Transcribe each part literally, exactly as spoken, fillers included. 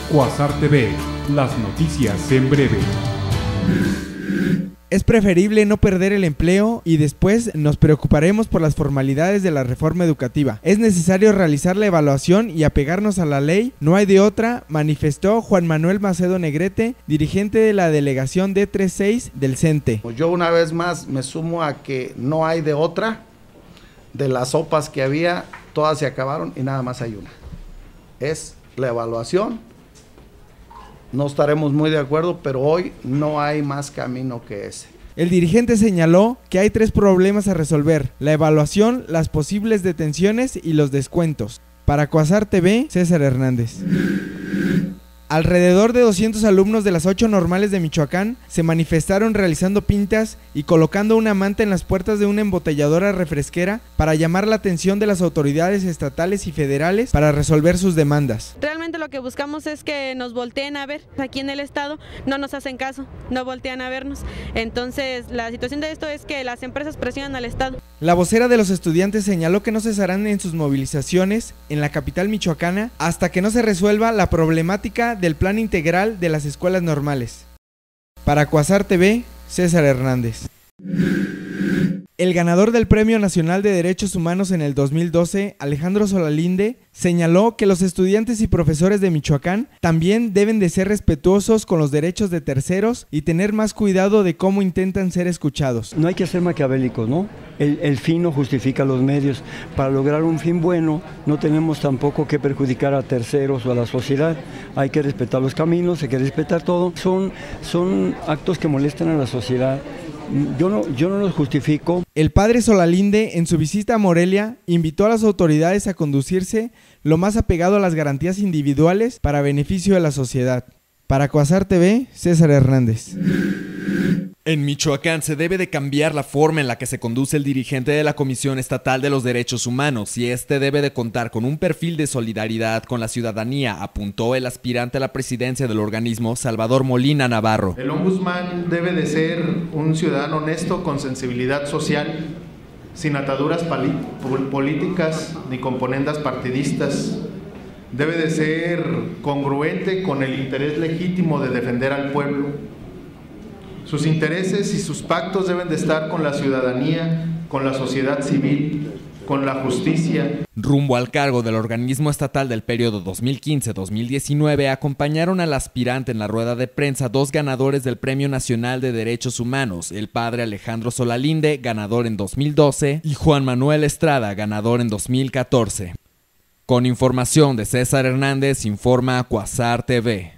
Quasar T V, las noticias en breve. Es preferible no perder el empleo y después nos preocuparemos por las formalidades de la reforma educativa. Es necesario realizar la evaluación y apegarnos a la ley, no hay de otra, manifestó Juan Manuel Macedo Negrete, dirigente de la delegación D treinta y seis del CENTE. Pues yo una vez más me sumo a que no hay de otra, de las sopas que había, todas se acabaron y nada más hay una. Es la evaluación. No estaremos muy de acuerdo, pero hoy no hay más camino que ese. El dirigente señaló que hay tres problemas a resolver: la evaluación, las posibles detenciones y los descuentos. Para Quasar T V, César Hernández. Alrededor de doscientos alumnos de las ocho normales de Michoacán se manifestaron realizando pintas y colocando una manta en las puertas de una embotelladora refresquera para llamar la atención de las autoridades estatales y federales para resolver sus demandas. Realmente lo que buscamos es que nos volteen a ver. Aquí en el estado no nos hacen caso, no voltean a vernos. Entonces la situación de esto es que las empresas presionan al estado. La vocera de los estudiantes señaló que no cesarán en sus movilizaciones en la capital michoacana hasta que no se resuelva la problemática del plan integral de las escuelas normales. Para Quasar T V, César Hernández. El ganador del Premio Nacional de Derechos Humanos en el dos mil doce, Alejandro Solalinde, señaló que los estudiantes y profesores de Michoacán también deben de ser respetuosos con los derechos de terceros y tener más cuidado de cómo intentan ser escuchados. No hay que ser maquiavélicos, ¿no? El, el fin no justifica los medios. Para lograr un fin bueno, no tenemos tampoco que perjudicar a terceros o a la sociedad. Hay que respetar los caminos, hay que respetar todo. Son, son actos que molestan a la sociedad. Yo no, yo no los justifico. El padre Solalinde, en su visita a Morelia, invitó a las autoridades a conducirse lo más apegado a las garantías individuales para beneficio de la sociedad. Para Quasar T V, César Hernández. En Michoacán se debe de cambiar la forma en la que se conduce el dirigente de la Comisión Estatal de los Derechos Humanos y este debe de contar con un perfil de solidaridad con la ciudadanía, apuntó el aspirante a la presidencia del organismo, Salvador Molina Navarro. El ombudsman debe de ser un ciudadano honesto con sensibilidad social, sin ataduras políticas ni componendas partidistas. Debe de ser congruente con el interés legítimo de defender al pueblo. Sus intereses y sus pactos deben de estar con la ciudadanía, con la sociedad civil, con la justicia. Rumbo al cargo del organismo estatal del periodo dos mil quince a dos mil diecinueve, acompañaron al aspirante en la rueda de prensa dos ganadores del Premio Nacional de Derechos Humanos, el padre Alejandro Solalinde, ganador en dos mil doce, y Juan Manuel Estrada, ganador en dos mil catorce. Con información de César Hernández, informa Quasar T V.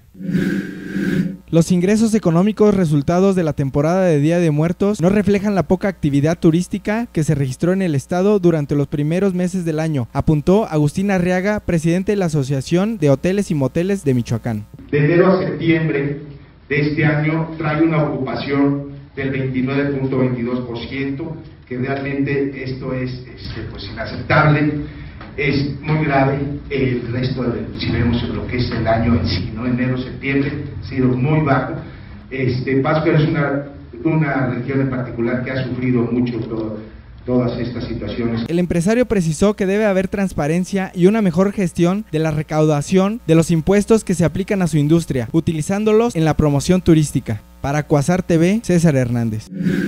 Los ingresos económicos resultados de la temporada de Día de Muertos no reflejan la poca actividad turística que se registró en el estado durante los primeros meses del año, apuntó Agustín Arriaga, presidente de la Asociación de Hoteles y Moteles de Michoacán. De enero a septiembre de este año trae una ocupación del veintinueve punto veintidós por ciento, que realmente esto es, es pues, inaceptable. Es muy grave. El resto, de, si vemos lo que es el año en sí, ¿no? Enero, septiembre, ha sido muy bajo. Este, Pátzcuaro es una, una región en particular que ha sufrido mucho todo, todas estas situaciones. El empresario precisó que debe haber transparencia y una mejor gestión de la recaudación de los impuestos que se aplican a su industria, utilizándolos en la promoción turística. Para Quasar T V, César Hernández.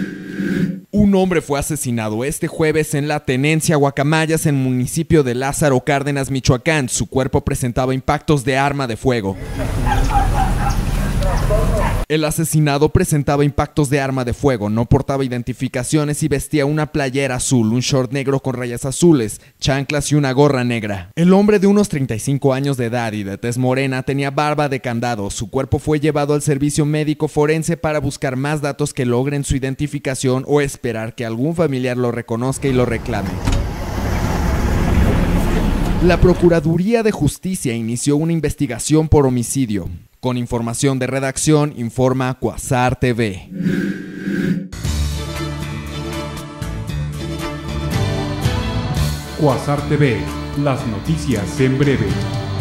Un hombre fue asesinado este jueves en la tenencia Guacamayas, en el municipio de Lázaro Cárdenas, Michoacán. Su cuerpo presentaba impactos de arma de fuego. El asesinado presentaba impactos de arma de fuego, no portaba identificaciones y vestía una playera azul, un short negro con rayas azules, chanclas y una gorra negra. El hombre, de unos treinta y cinco años de edad y de tez morena, tenía barba de candado. Su cuerpo fue llevado al servicio médico forense para buscar más datos que logren su identificación o esperar que algún familiar lo reconozca y lo reclame. La Procuraduría de Justicia inició una investigación por homicidio. Con información de redacción, informa Quasar T V. Quasar T V, las noticias en breve.